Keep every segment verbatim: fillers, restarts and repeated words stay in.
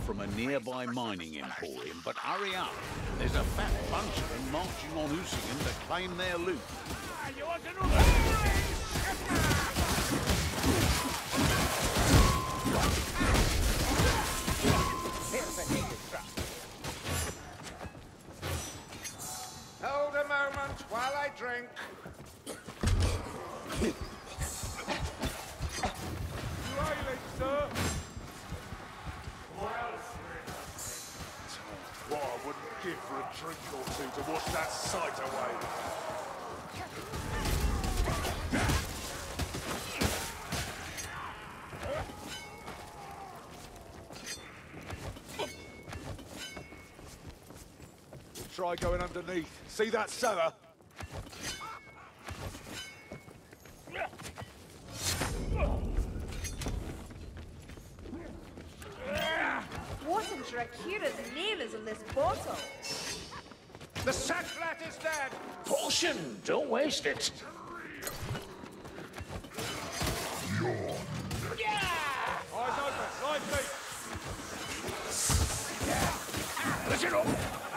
from a nearby mining emporium, but hurry up. There's a fat bunch of them marching on Usigan to claim their loot. You want another? Hold a moment while I drink. Riley, sir. What I wouldn't give for a drink or two to wash that sight away. Try going underneath. See that cellar? What in Drakira's name is in this bottle? The sackflat is dead! Potion! Don't waste it. Eyes open, live feet! Listen up!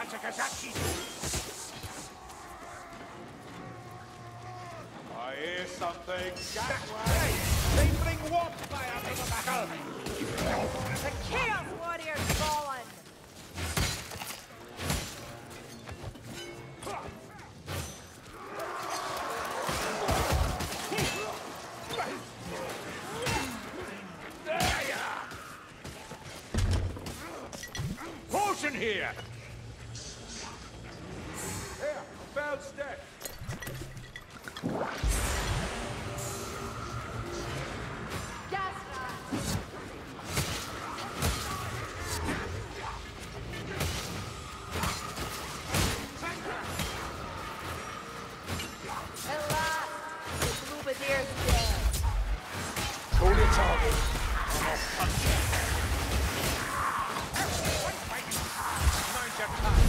I hear something. That way! They bring warp fire to the battle! The Chaos Warrior's fallen! Potion here! Here, found step. Gas rat! At last, the Bluebadier's dead. Call your target. And I'll punch you. Mind your tongue.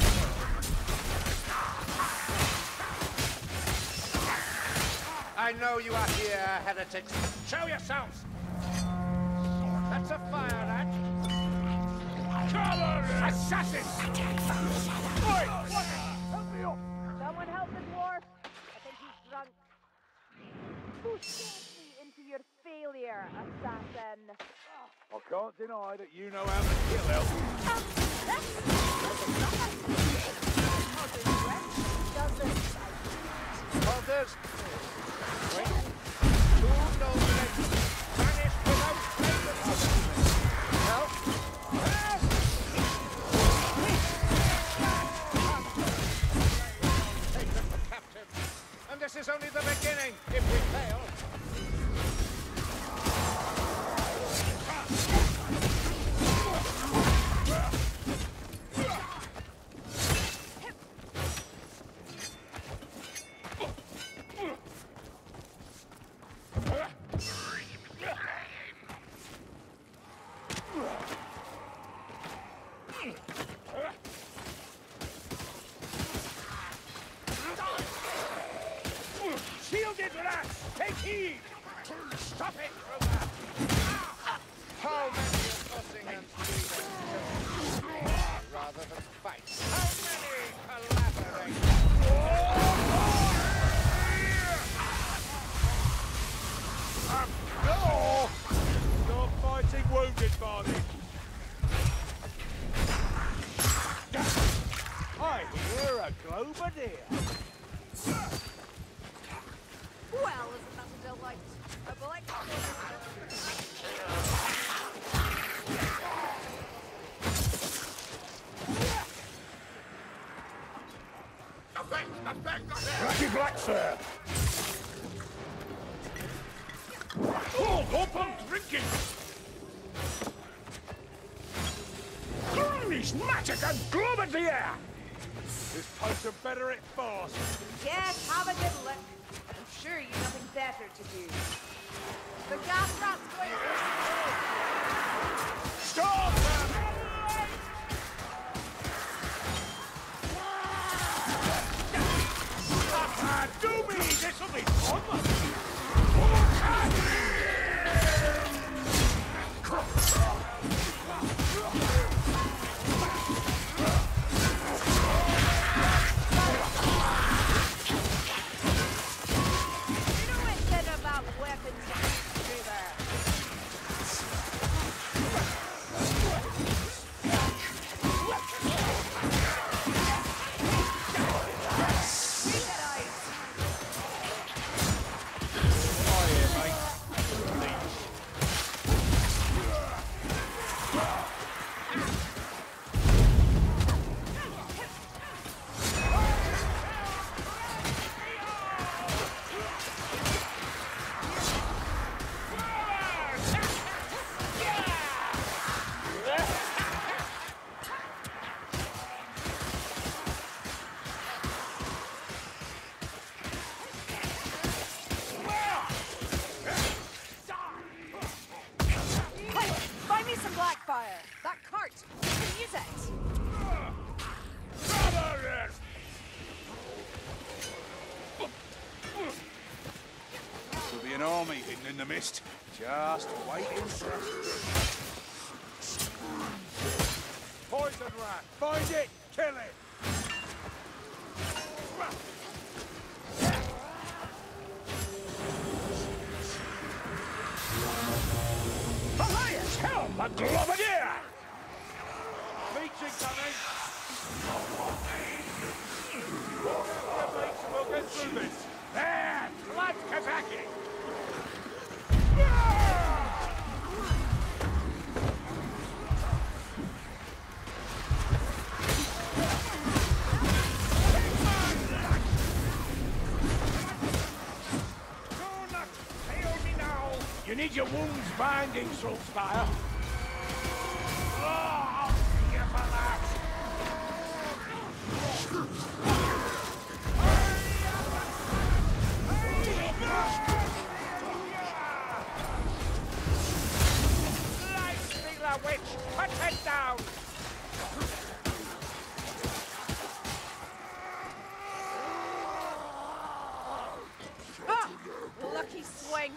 I know you are here, heretics. Show yourselves! That's a fire rat. Cover it! Assassin! Oi! What? Help me up! Someone help the dwarf. I think he's drunk. Who sent me into your failure, assassin? I can't deny that you know how to kill elf. Others. Wait. Two nobles vanished without payment. Help! Help! Take them captive. And this is only the beginning. If we fail. Shielded rats! Take heed! Stop it, Kruger! How many tossing and bleeding rather than fight? How many collaborate? No! Stop fighting wounded, Barney! I hear a Globadier! Well, isn't that a delight? A black Lucky black, sir! Hold up, I'm drinking! Holy magic and Globadier! This potion better it fast. Yes, have a good look. I'm sure you've nothing better to do. The gas rat's going to Stop them! Ah, do me! This'll be fun! use it. There'll be an army hidden in the mist, just waiting for us. Poison rat! Find it! Kill it! High as hell, my globadier! Meat's incoming! We'll get through this. There! Blood Kazaki! You need your wounds binding, Soulspire. Oh, I'll see you for that! Light stealer witch! Put it down! Ah! Lucky swing.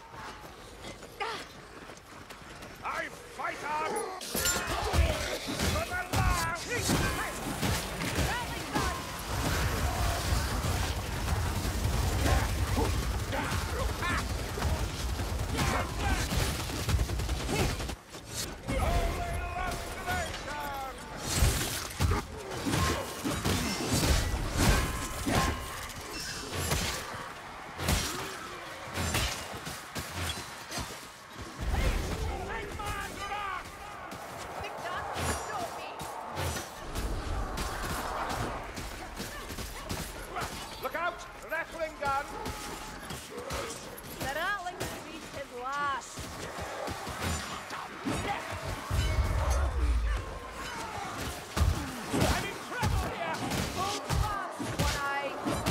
I fight on! For the last! Rally gun. Think that will stop me. Look out! Rattling gun! The rattling beast is last. I'm in trouble here! Hold fast, One Eye.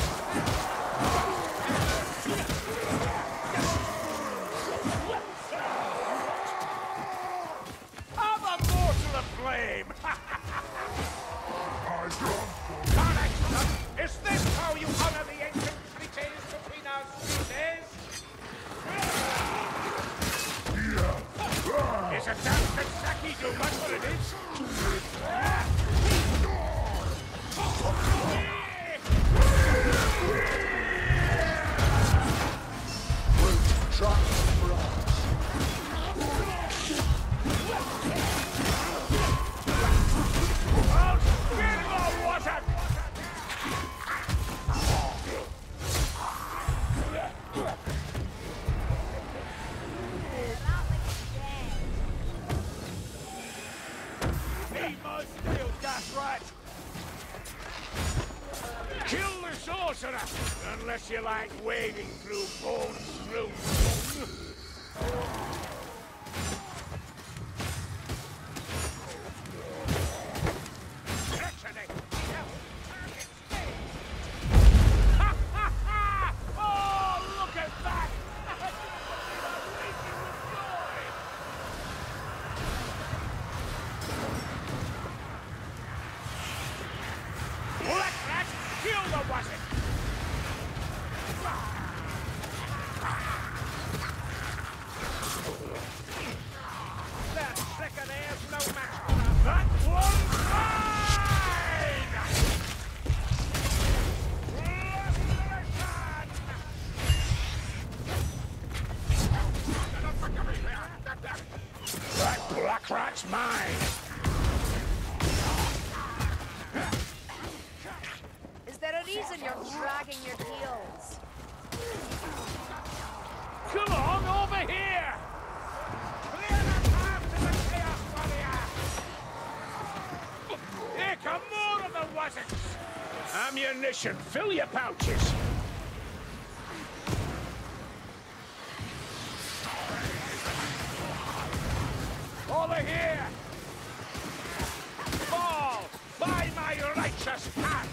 I'm a mortal of flame! Correction! Is this how you honor the ancient treaties between our species? Is a damn Kazaki do much what it is? Truck for us. I'll spin the water! The rattling is dead. Need my steel, gas rat! Kill the sorcerer! Unless you like wading through bone through bone. Actually, no. Target stay. Ha ha ha! Oh, look at that! Black rat, kill the wasp! That second air's no match for us. That one's mine! That black rat's mine! Is there a reason you're dragging your heels? Come on, over here! Clear the path to the Chaos Warrior! Here come more of the Wazzits! Ammunition, fill your pouches! Over here! Fall by my righteous hand!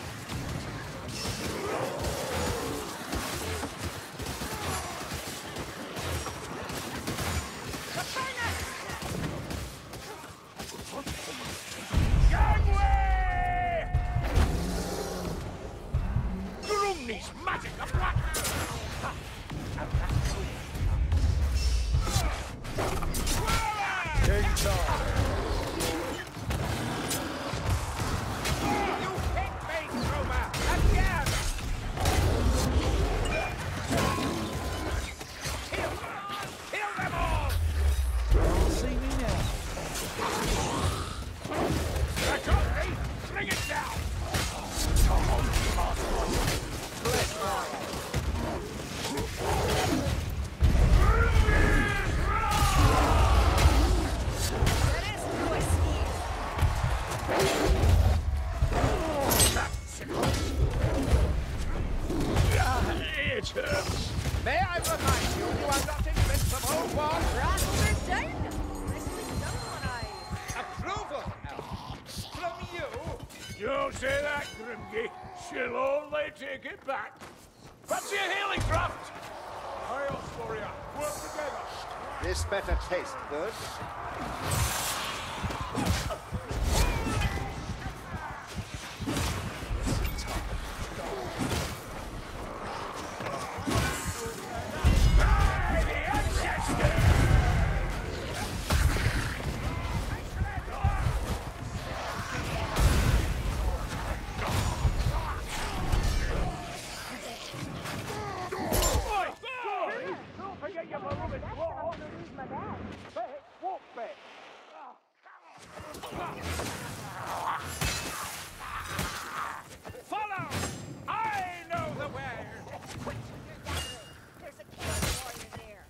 Don't say that, Grimgy. She'll only take it back. Fancy a healing draft? Aye, Osloria. Work together. This better taste good. Follow! I know the way! There's a killer warrior there.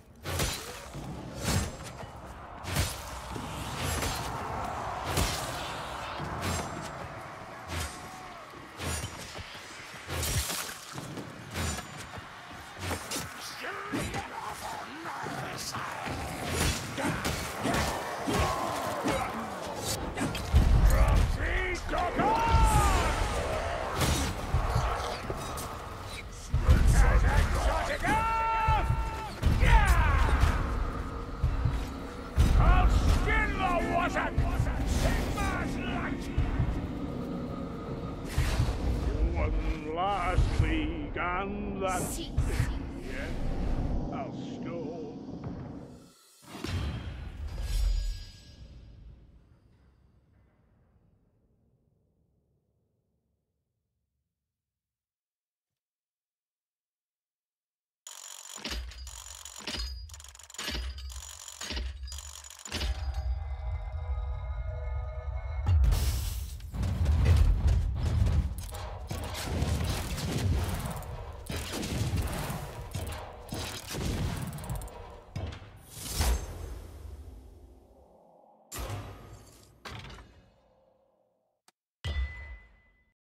I'll skin the water! Sigma's light! One last league and then... Cease.